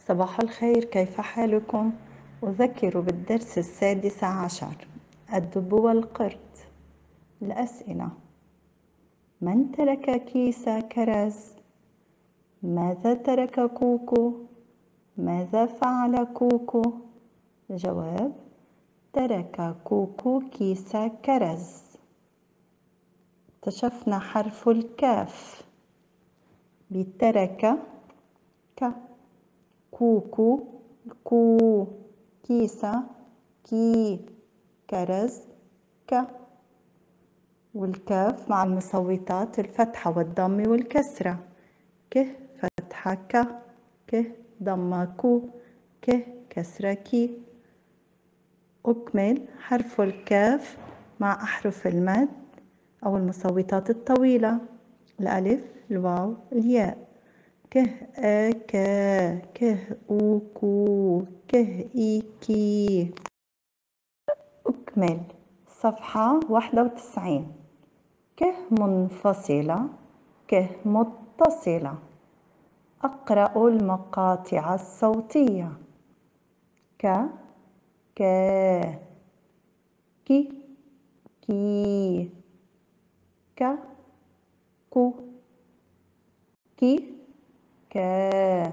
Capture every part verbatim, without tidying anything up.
صباح الخير، كيف حالكم؟ أذكر بالدرس السادس عشر. الدب والقرد. الأسئلة: من ترك كيس كرز؟ ماذا ترك كوكو؟ ماذا فعل كوكو؟ الجواب: ترك كوكو كيس كرز. اكتشفنا حرف الكاف بترك ك، كوكو كو، كيسة كي، كرز ك. والكاف مع المصوتات الفتحة والضم والكسرة: ك فتحة ك، ك ضمة كو، ك كسرة كي. أكمل حرف الكاف مع أحرف المد أو المصوتات الطويلة: الألف، الواو، الياء: ك آ كا، ك أو كو، ك إي كي. أكمل صفحة واحدة وتسعين. ك منفصلة، ك متصلة. أقرأ المقاطع الصوتية: ك كا، كي كي، ك كو، كي كا.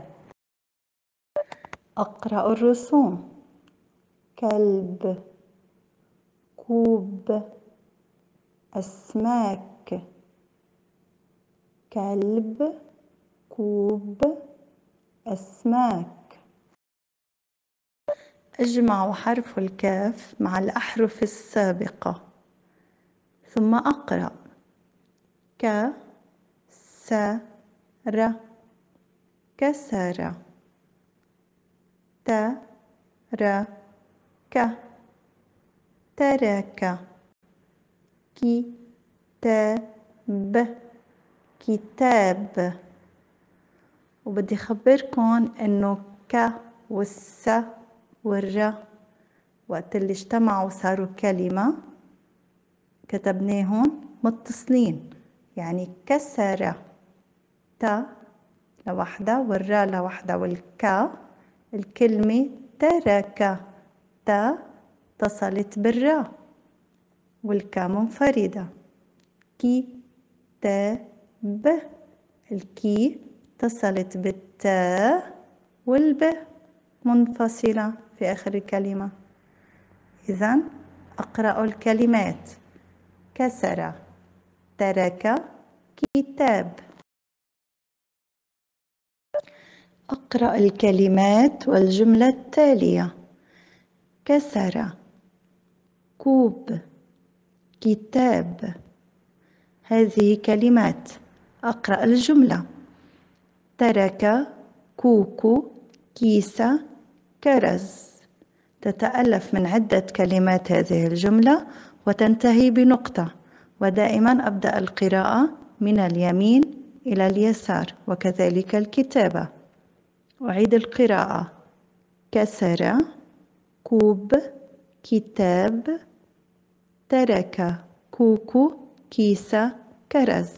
أقرأ الرسوم: كلب، كوب، أسماك. كلب، كوب، أسماك. أجمع حرف الكاف مع الأحرف السابقة ثم أقرأ: ك س ر، كسر. ت ر ك، ترك. كي تا ب، كتاب. وبدي أخبركن إنه ك والس والر وقت اللي اجتمعوا صاروا كلمة كتبناهم متصلين، يعني كسر ت لوحدة والرا لوحدة والكا الكلمة ترك. ت اتصلت بالرا والكا منفردة. كي تا ب، الكي اتصلت بالتاء والب منفصلة في آخر الكلمة. إذن أقرأ الكلمات: كسر، ترك، كتاب. أقرأ الكلمات والجملة التالية: كسر، كوب، كتاب. هذه كلمات. أقرأ الجملة: ترك كوكو كيس كرز. تتألف من عدة كلمات هذه الجملة وتنتهي بنقطة، ودائما أبدأ القراءة من اليمين إلى اليسار وكذلك الكتابة. أعيد القراءة: كسر، كوب، كتاب، ترك كوكو كيس كرز.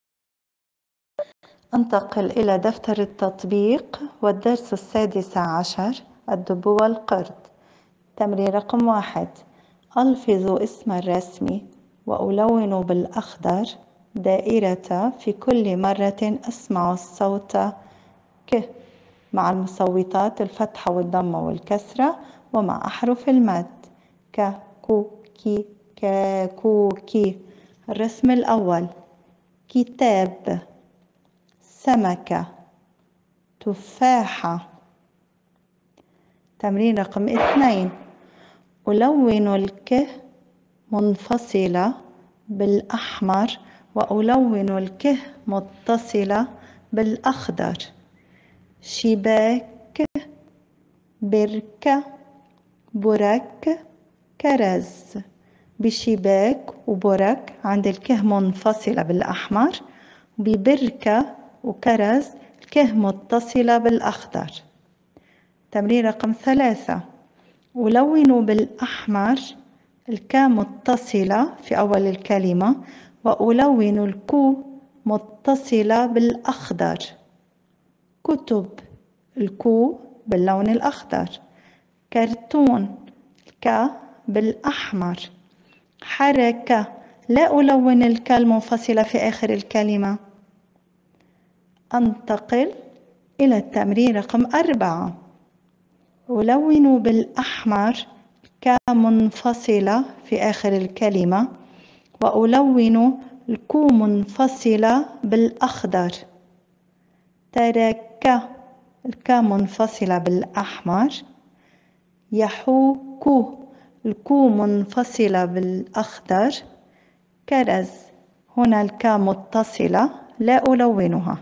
انتقل إلى دفتر التطبيق والدرس السادس عشر: الدب والقرد. تمرين رقم واحد: ألفظ اسم الرسم وألون بالأخضر دائرة في كل مرة أسمع الصوت ك مع المصوتات الفتحة والضمة والكسرة ومع أحرف المد: ك كو كي كا كو كي. الرسم الأول: كتاب، سمكة، تفاحة. تمرين رقم اثنين: ألون الك منفصلة بالأحمر وألون الك متصلة بالأخضر: شباك، بركة، برك، كرز. بشباك وبرك عند الكه منفصلة بالأحمر، ببركة وكرز الكه متصلة بالأخضر. تمرين رقم ثلاثة: ألون بالأحمر الكا متصلة في أول الكلمة وألون الكو متصلة بالأخضر: كتب، الكو باللون الأخضر. كرتون، ك بالأحمر. حركة، لا ألون الك المنفصلة في آخر الكلمة. أنتقل إلى التمرين رقم أربعة. ألون بالأحمر ك منفصلة في آخر الكلمة، وألون الكو منفصلة بالأخضر. ترك، الك منفصلة بالأحمر. يحوك، الكو منفصلة بالأخضر. كرز، هنا الك متصلة لا ألونها.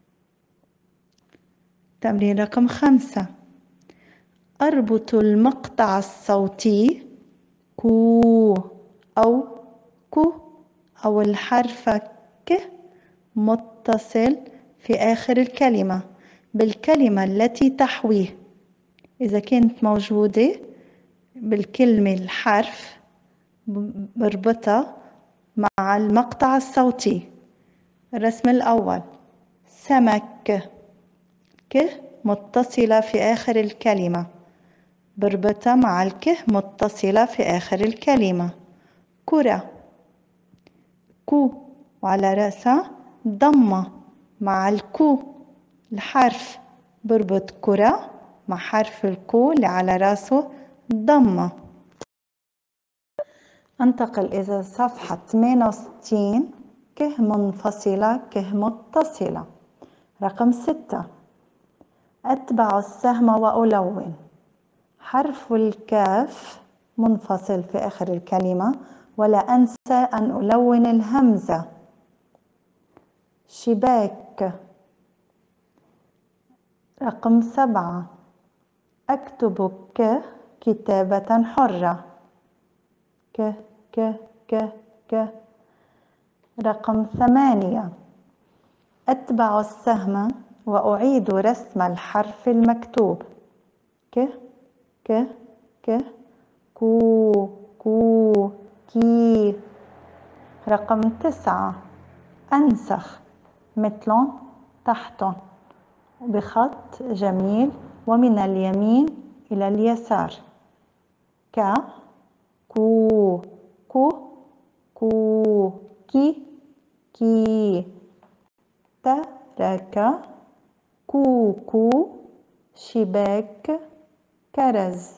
تمرين رقم خمسة. أربط المقطع الصوتي كو أو كو أو الحرف ك متصل في آخر الكلمة بالكلمة التي تحويه. إذا كانت موجودة بالكلمة الحرف بربطها مع المقطع الصوتي. الرسم الأول سمك، ك متصلة في آخر الكلمة، بربطها مع الك متصلة في آخر الكلمة. كرة، كو وعلى رأسها ضمة مع الكو الحرف، بربط كرة مع حرف الكو اللي على رأسه ضمة. انتقل إلى صفحة ثمانية وستين. ك منفصلة ك متصلة. رقم ستة. أتبع السهم وألون. حرف الكاف منفصل في آخر الكلمة، ولا أنسى أن ألون الهمزة. شباك. رقم سبعة. أكتب ك كتابة حرة. ك ك ك ك. رقم ثمانية. أتبع السهم وأعيد رسم الحرف المكتوب. ك ك ك كو كو كي. رقم تسعة. أنسخ مثل تحت بخط جميل ومن اليمين إلى اليسار. ك كو كو كو كي كي. ترك كوكو شباك كرز.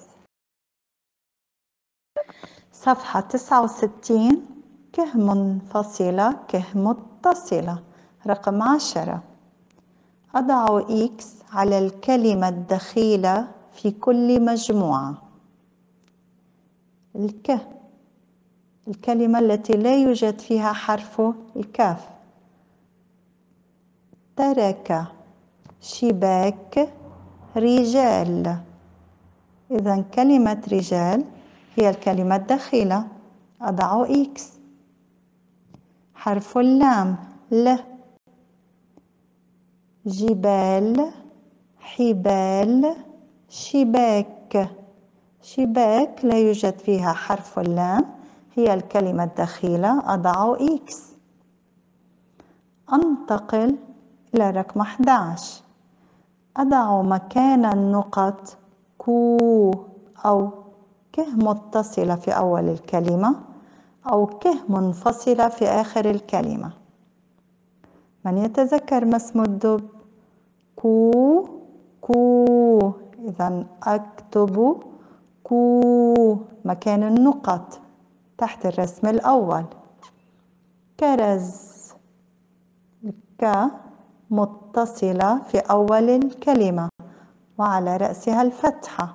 صفحة تسعة وستين. ك منفصلة ك متصلة. رقم عشرة. أضع إكس على الكلمة الدخيلة في كل مجموعة. الك، الكلمة التي لا يوجد فيها حرف الكاف. ترك شباك رجال. إذا كلمة رجال هي الكلمة الدخيلة، أضع إكس. حرف اللام ل. جبال حبال شباك. شباك لا يوجد فيها حرف اللام، هي الكلمة الدخيلة، أضع إكس. أنتقل إلى رقم أحد عشر. أضع مكان النقط كو أو ك متصلة في أول الكلمة أو ك منفصلة في آخر الكلمة. من يتذكر ما اسم الدب؟ كو كو. إذا أكتب كو مكان النقط تحت الرسم الأول. كرز، ك متصلة في أول الكلمة وعلى رأسها الفتحة.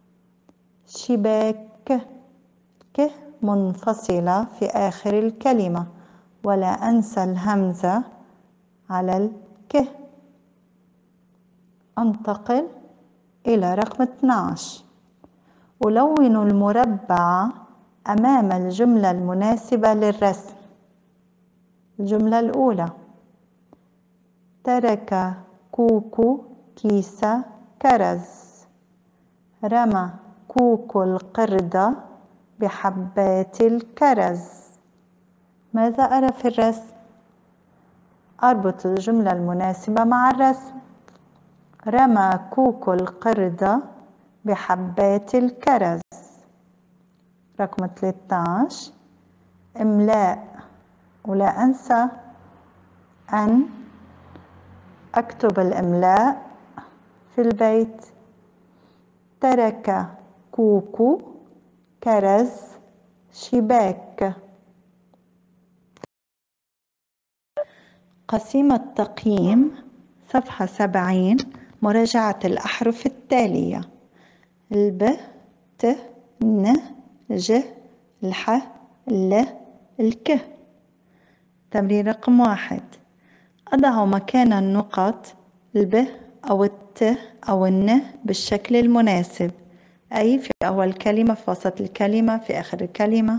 شباك، ك منفصلة في آخر الكلمة ولا أنسى الهمزة على الك. أنتقل إلى رقم اثني عشر. ألون المربع أمام الجملة المناسبة للرسم. الجملة الأولى: ترك كوكو كيس كرز. رمى كوكو القردة بحبات الكرز. ماذا أرى في الرسم؟ أربط الجملة المناسبة مع الرسم. رمى كوكو القردة بحبات الكرز. رقم ثلاثة عشر إملاء، ولا أنسى أن أكتب الإملاء في البيت. ترك كوكو كرز شباك. قسيمة تقييم صفحة سبعين، مراجعة الأحرف التالية: الب، ت، ن، ج، الح، ل، الك. تمرين رقم واحد: أضع مكان النقط الب أو الت أو الن بالشكل المناسب، أي في أول كلمة، في وسط الكلمة، في آخر الكلمة.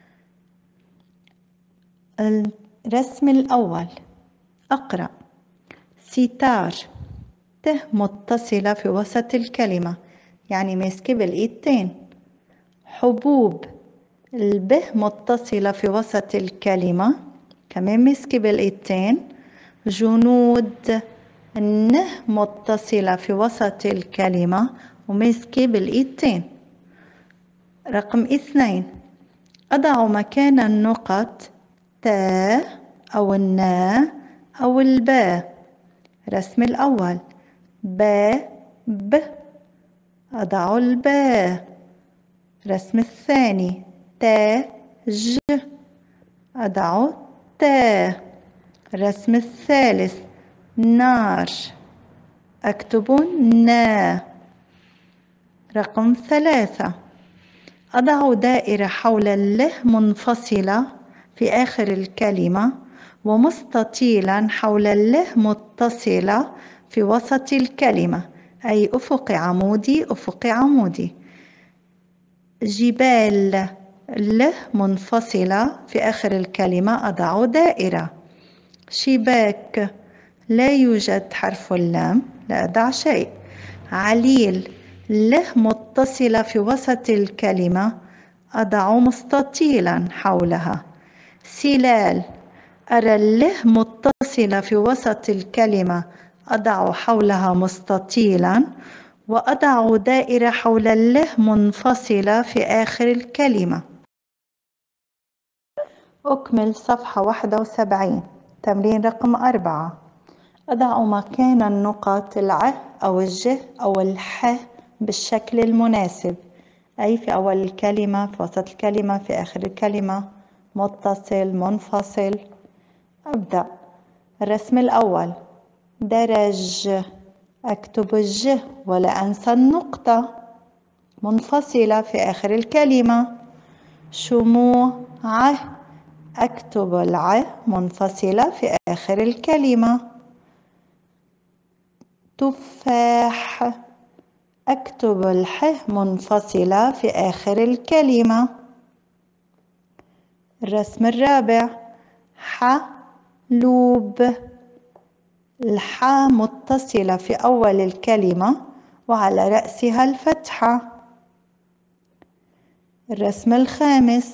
الرسم الأول: أقرأ: ستار، ت متصلة في وسط الكلمة، يعني ماسكة بالإيدتين. حبوب، الب متصلة في وسط الكلمة، كمان ماسكة بالإيدتين. جنود، الن متصلة في وسط الكلمة وماسكة بالإيدتين. رقم اثنين: أضع مكان النقط تا أو النا أو الباء. رسم الأول: با، ب، أضع الباء. رسم الثاني: تا، ج، أضع تا. الرسم الثالث: نار، أكتب نا. رقم ثلاثة: أضع دائرة حول الل منفصلة في آخر الكلمة، ومستطيلا حول الل متصلة في وسط الكلمة، أي أفق عمودي أفق عمودي. جبال، ل منفصلة في آخر الكلمة، أضع دائرة. شباك، لا يوجد حرف اللام، لا أضع شيء. عليل، ل متصلة في وسط الكلمة، أضع مستطيلا حولها. سلال، أرى الل متصلة في وسط الكلمة، أضع حولها مستطيلا، وأضع دائرة حول الل منفصلة في آخر الكلمة. أكمل صفحة واحد وسبعين. تمرين رقم أربعة: أضع مكان النقط الع أو الج أو الح بالشكل المناسب، أي في أول الكلمة، في وسط الكلمة، في آخر الكلمة، متصل، منفصل. أبدأ. الرسم الأول: درج، أكتب الج ولا أنسى النقطة، منفصلة في آخر الكلمة. شموع، أكتب الع منفصلة في آخر الكلمة. تفاح، أكتب الح منفصلة في آخر الكلمة. الرسم الرابع: حلوب، الحاء متصلة في أول الكلمة وعلى رأسها الفتحة. الرسم الخامس: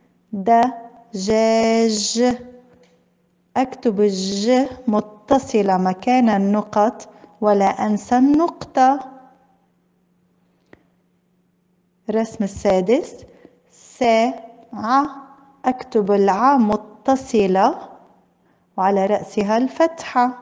دجاج، أكتب الج متصلة مكان النقط ولا أنسى النقطة. الرسم السادس: ساعة، أكتب الع متصلة وعلى رأسها الفتحة.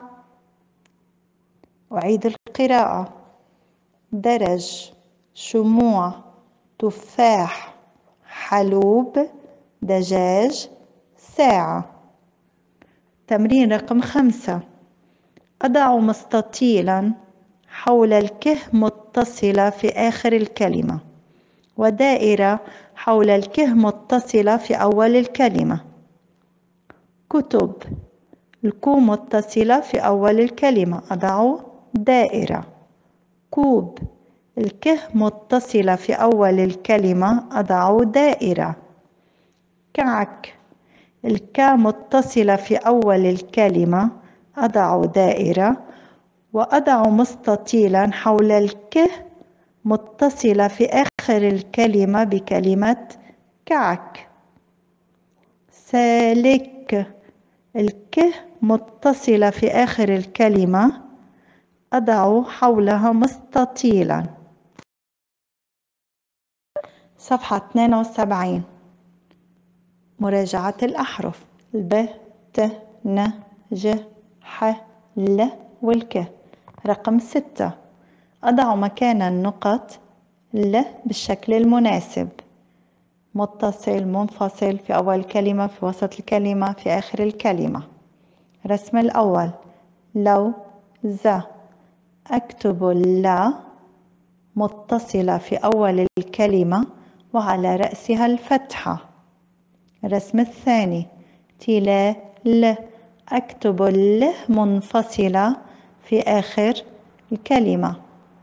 أعيد القراءة: درج، شموع، تفاح، حلوب، دجاج، ساعة. تمرين رقم خمسة: أضع مستطيلا حول الكه متصلة في آخر الكلمة، ودائرة حول الكه متصلة في أول الكلمة. كتب، الكو متصلة في أول الكلمة، أضع دائرة. كوب، الكه متصلة في أول الكلمة، أضع دائرة. كعك، الكا متصلة في أول الكلمة، أضع دائرة، وأضع مستطيلا حول الكه متصلة في آخر الكلمة بكلمة كعك. سالك، الكه متصلة في آخر الكلمة، أضع حولها مستطيلا. صفحة اثنين وسبعين. مراجعة الأحرف: ب ت ن ج ح ل والك. رقم ستة. أضع مكان النقط ل بالشكل المناسب: متصل، منفصل، في أول الكلمة، في وسط الكلمة، في آخر الكلمة. رسم الأول: لو ز. أكتب اللا متصلة في أول الكلمة وعلى رأسها الفتحة. الرسم الثاني: تلا ل. أكتب ال منفصلة في آخر الكلمة: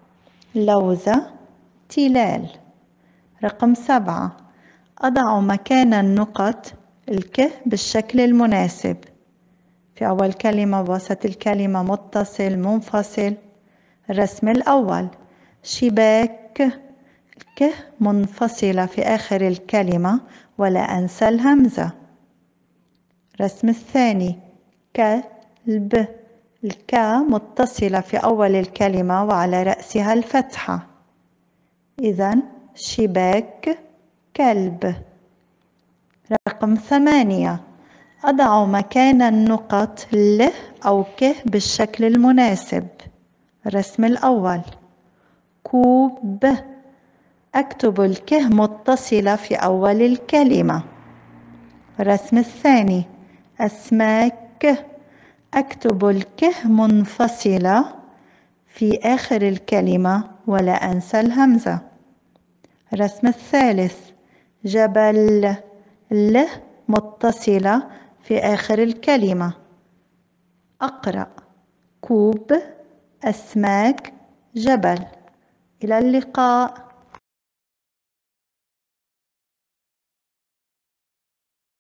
لوزة، تلال. رقم سبعة. أضع مكان النقط الك بالشكل المناسب: في أول كلمة، وسط الكلمة، متصل، منفصل. الرسم الأول: شباك. الك منفصلة في آخر الكلمة ولا أنسى الهمزة. الرسم الثاني: كلب. الكا متصلة في أول الكلمة وعلى رأسها الفتحة، إذن شباك، كلب. رقم ثمانية. أضع مكان النقط ل أو ك بالشكل المناسب. الرسم الأول: كوب. أكتب الك متصلة في أول الكلمة. الرسم الثاني: أسماك. أكتب الك منفصلة في آخر الكلمة ولا أنسى الهمزة. الرسم الثالث: جبل. ل متصلة في آخر الكلمة. أقرأ: كوب، أسماك، جبل. إلى اللقاء.